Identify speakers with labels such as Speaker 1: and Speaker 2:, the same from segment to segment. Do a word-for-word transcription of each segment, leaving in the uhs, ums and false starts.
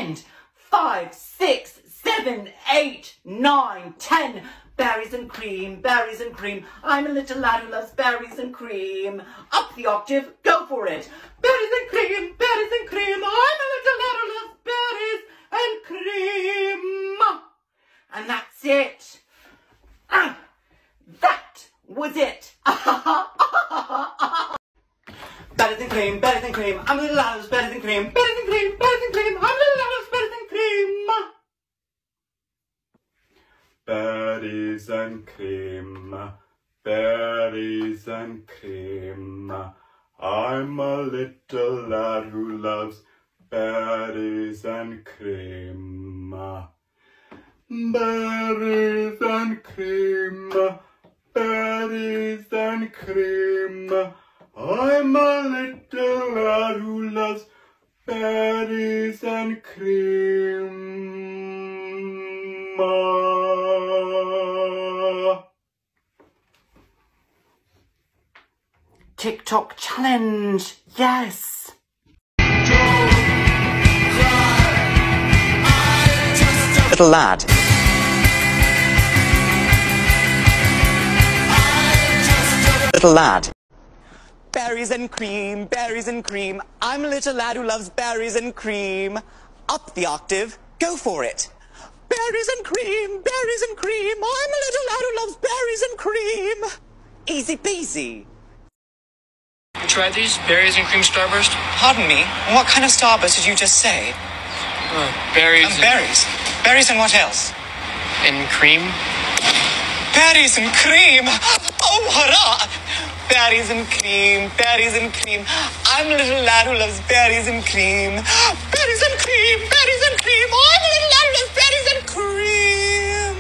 Speaker 1: end. Five, six, seven, eight, nine, ten. Berries and cream, berries and cream. I'm a little lad who loves berries and cream. Up the octave, go for it. Berries and cream, berries and cream. I'm a little lad who loves berries and cream. And that's it. Ah, that was it. Berries and cream, berries and cream. I'm a little lad who loves berries and cream. Berries and cream, berries and cream. I'm a little lad who loves berries and cream.
Speaker 2: Berries and cream, berries and cream. I'm a little lad who loves berries and cream. Berries and cream, berries and cream. I'm a little lad who loves berries and cream.
Speaker 1: TikTok challenge, yes.
Speaker 3: Little lad. Little lad. Berries and cream, berries and cream. I'm a little lad who loves berries and cream. Up the octave, go for it. Berries and cream, berries and cream. I'm a little lad who loves berries and cream. Easy peasy.
Speaker 4: You tried these berries and cream starburst?
Speaker 3: Pardon me, what kind of starburst did you just say?
Speaker 4: Uh, berries.
Speaker 3: Um, berries. Berries and what else?
Speaker 4: And cream.
Speaker 3: Berries and cream. Oh, hurrah! Berries and cream, berries and cream. I'm a little lad who loves berries and cream. Berries and cream, berries and cream. I'm a little lad who loves berries and cream.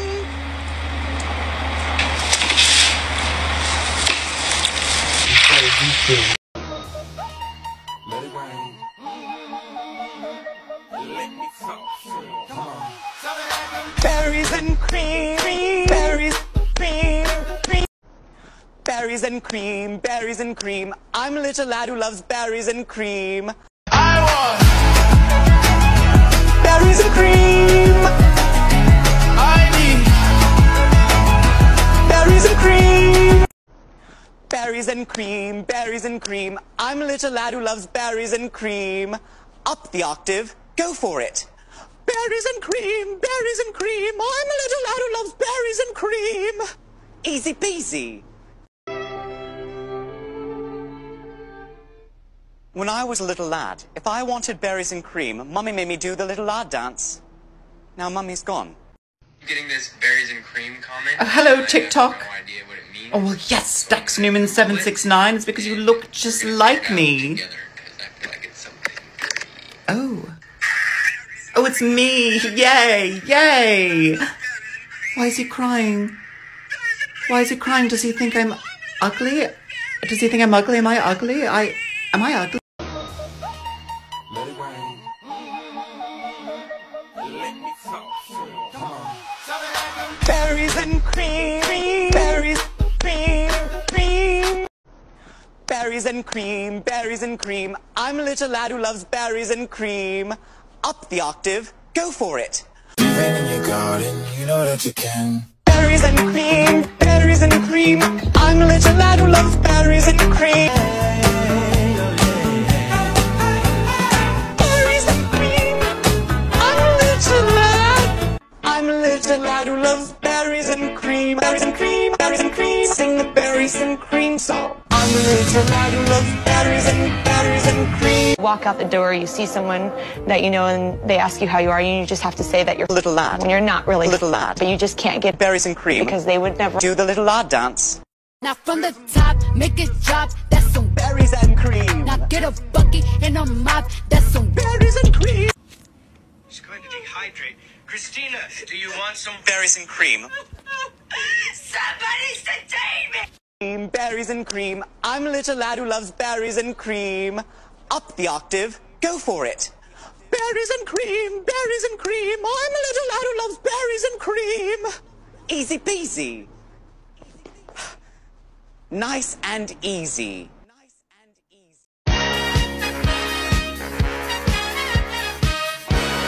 Speaker 2: Let it rain. Let me talk. Come on.
Speaker 3: Berries and cream, berries, cream, cream. Berries and cream, berries and cream. I'm a little lad who loves berries and cream.
Speaker 2: I want
Speaker 3: Berries and cream,
Speaker 2: I need
Speaker 3: berries and cream. Berries and cream, berries and cream. I'm a little lad who loves berries and cream. Up the octave, go for it. Berries and cream, berries and cream. I'm a little lad who loves berries and cream. Easy peasy. When I was a little lad, if I wanted berries and cream, Mummy made me do the little lad dance. Now Mummy's gone.
Speaker 4: Getting this berries and cream comment?
Speaker 1: Uh, hello, TikTok.
Speaker 4: I have no idea what it means.
Speaker 1: Oh, well, yes, Dax Newman seven six nine. It's because you look just like me. Oh. Oh, it's me. Yay, yay. Why is he crying? Why is he crying? Does he think I'm ugly? Does he think I'm ugly? Am I ugly? I... Am I ugly?
Speaker 2: Let it rain. Let me talk. Come on.
Speaker 3: Berries and cream, berries, cream, cream. Berries and cream, berries and cream. I'm a little lad who loves berries and cream. Up the octave, go for it.
Speaker 5: Living in your garden, you know that you can.
Speaker 3: Berries and cream, berries and cream. I'm a little lad who loves berries and cream. Berries and cream. I'm a little lad. I'm a little lad who loves berries and cream. Berries and cream, berries and cream. Sing the berries and cream song. I'm a little lad who loves berries and berries and cream.
Speaker 6: Walk out the door, you see someone that you know and they ask you how you are, and you just have to say that you're
Speaker 3: A little lad.
Speaker 6: when you're not really
Speaker 3: Little lad.
Speaker 6: but you just can't get
Speaker 3: Berries and cream.
Speaker 6: because they would never
Speaker 3: Do the little lad dance.
Speaker 7: Now from the top, make it drop, that's some
Speaker 3: Berries and cream.
Speaker 7: Now get a bucket and a mop, that's some
Speaker 3: Berries and cream.
Speaker 4: She's going to dehydrate. Christina, do you want some
Speaker 3: Berries and cream.
Speaker 7: Somebody sedate me!
Speaker 3: Cream, berries and cream. I'm a little lad who loves berries and cream. Up the octave, go for it. Berries and cream, berries and cream. I'm a little lad who loves berries and cream. Easy peasy. Nice and easy. Nice and easy.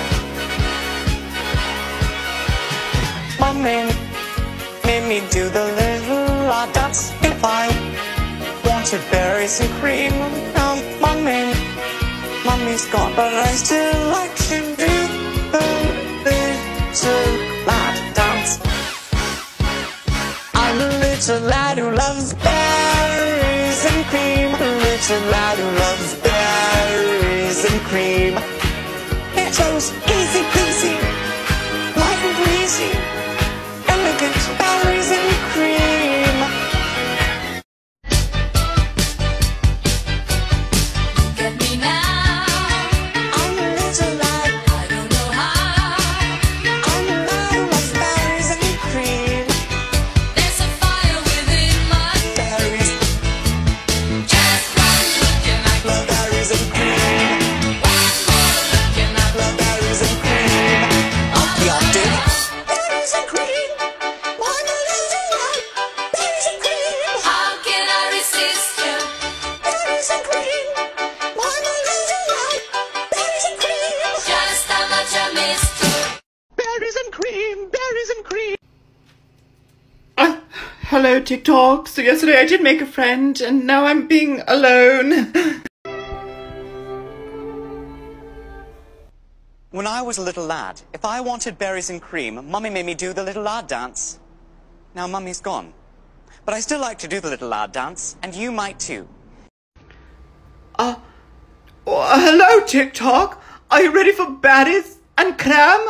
Speaker 3: Mummy made me do the little lad dance. If I wanted berries and cream, now Mummy, Mummy's gone, but I still like to do the little lad dance. I'm a little lad who loves berries and cream. A little lad who loves berries and cream. It goes easy peasy, light and breezy, elegant berries and cream.
Speaker 7: Get me now.
Speaker 3: I'm a little lad,
Speaker 7: I don't know how.
Speaker 3: I'm a lad who loves berries and cream.
Speaker 7: There's a fire within my
Speaker 3: Berries,
Speaker 7: chest. One looking at
Speaker 3: love berries and cream.
Speaker 7: one more looking at
Speaker 3: Love berries and cream. Up the octave. Berries and cream. I'm a little lad. Berries and cream.
Speaker 7: How can I resist you?
Speaker 3: Berries and cream. I'm a little lad. Berries and cream.
Speaker 7: Just how much I missed you.
Speaker 3: Berries and cream. Berries and cream.
Speaker 1: Uh, hello, TikTok. So yesterday I did make a friend, and now I'm being alone.
Speaker 3: When I was a little lad, if I wanted berries and cream, Mummy made me do the little lad dance. Now Mummy's gone. But I still like to do the little lad dance, and you might too.
Speaker 1: Uh, oh, hello, TikTok. Are you ready for berries and creme?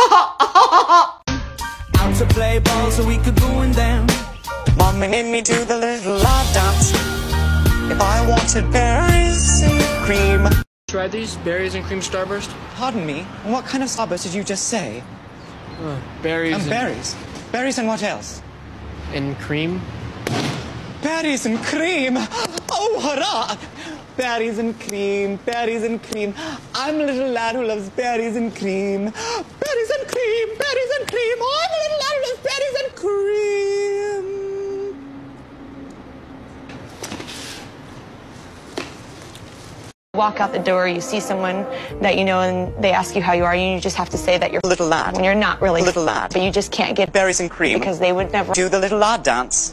Speaker 2: Out to play ball so we could ruin them.
Speaker 3: Mummy made me do the little lad dance. If I wanted berries and cream.
Speaker 8: Try these berries and cream starburst.
Speaker 3: Pardon me, what kind of starburst did you just say?
Speaker 8: Uh, berries
Speaker 3: And
Speaker 8: and,
Speaker 3: berries. Berries and what else?
Speaker 8: and cream.
Speaker 3: Berries and cream! Oh, hurrah! Berries and cream, berries and cream. I'm a little lad who loves berries and cream. Berries and cream, berries and cream. Oh, I'm a little lad who loves berries and cream.
Speaker 6: Walk out the door, you see someone that you know and they ask you how you are, and you just have to say that you're
Speaker 3: A little lad.
Speaker 6: when you're not really
Speaker 3: Little lad.
Speaker 6: but you just can't get
Speaker 3: Berries and cream.
Speaker 6: because they would never
Speaker 3: Do the little lad dance.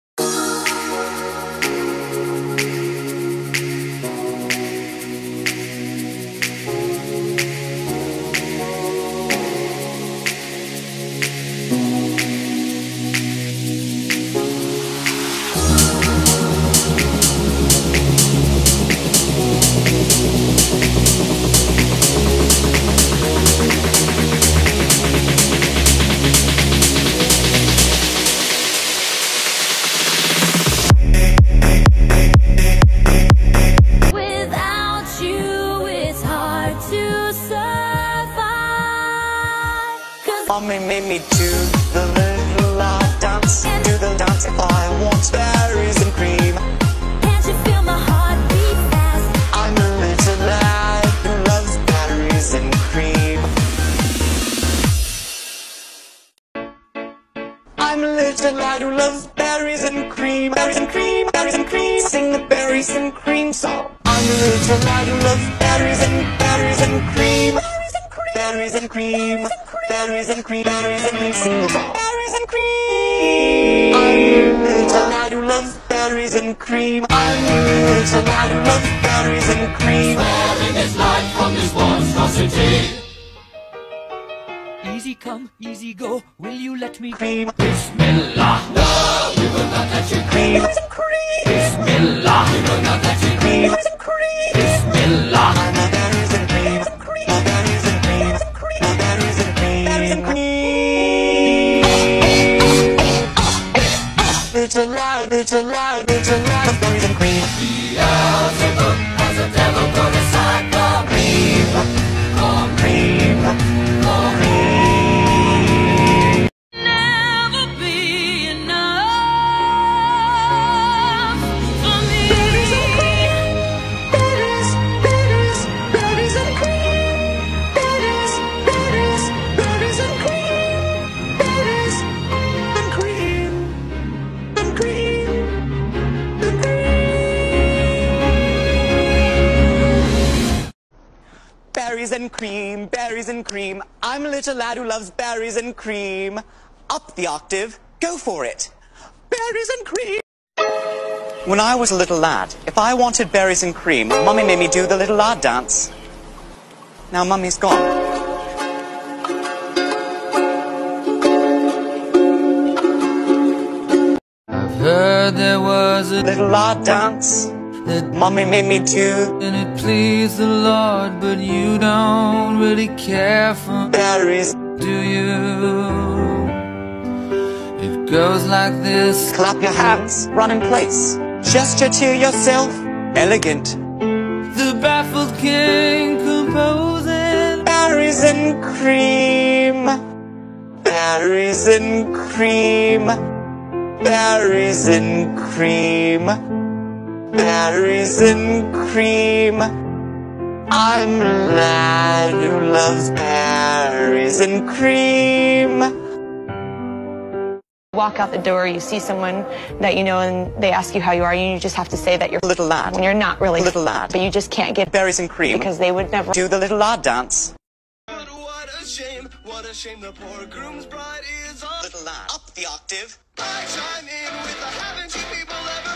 Speaker 7: Without you, it's hard to survive. 'Cause
Speaker 3: Mommy made me do the little lad dance. Do the dance if I want berries and cream.
Speaker 7: can't you feel my heart beat fast?
Speaker 3: I'm a little lad who loves berries and cream. I'm a little lad who loves berries and cream. Berries and cream, berries and cream. Sing the berries and cream song. I'm a little lad who loves berries and berries and cream. Berries and cream, berries and cream, berries and cream. Sing the song. Berries and cream. I'm a little lad who loves berries and cream. I'm a little lad who loves berries and cream.
Speaker 2: Easy come, easy go. Will you let me
Speaker 3: Cream. Bismillah. No, we will not let you cream. Berries and cream. Bismillah. We will not let you cream. Berries and cream. Bismillah. I'm a berries and cream. My berries and cream. My berries and cream. Berries and cream. Little lad, little lad, little lad of berries and cream. Beelzebub has a devil put aside for cream. Corn cream. Corn cream.
Speaker 7: Never be enough for me.
Speaker 3: Berries and cream. Berries, berries, berries and cream. Berries, berries, berries and cream. Berries and cream. And cream. And cream. Berries and cream, berries and cream. I'm a little lad who loves berries and cream. Up the octave, go for it. Berries and cream. When I was a little lad, if I wanted berries and cream, Mummy made me do the little lad dance. Now Mummy's gone.
Speaker 9: Heard there was a
Speaker 3: little lad dance that Mummy made me do,
Speaker 9: and it pleased the Lord, but you don't really care for
Speaker 3: berries,
Speaker 9: do you? It goes like this.
Speaker 3: Clap your hands, run in place, gesture to yourself, elegant.
Speaker 9: The baffled king composing
Speaker 3: berries and cream, berries and cream, berries and cream, berries and cream. I'm a lad who loves berries and cream.
Speaker 6: Walk out the door, you see someone that you know and they ask you how you are, and you just have to say that you're
Speaker 3: a little lad.
Speaker 6: When you're not really
Speaker 3: little lad.
Speaker 6: But you just can't get
Speaker 3: berries and cream
Speaker 6: because they would never
Speaker 3: do the little lad dance.
Speaker 4: But what a shame, what a shame the poor groom's bride is on.
Speaker 3: Little lad. Up the octave.
Speaker 4: I chime in with a haven't you people ever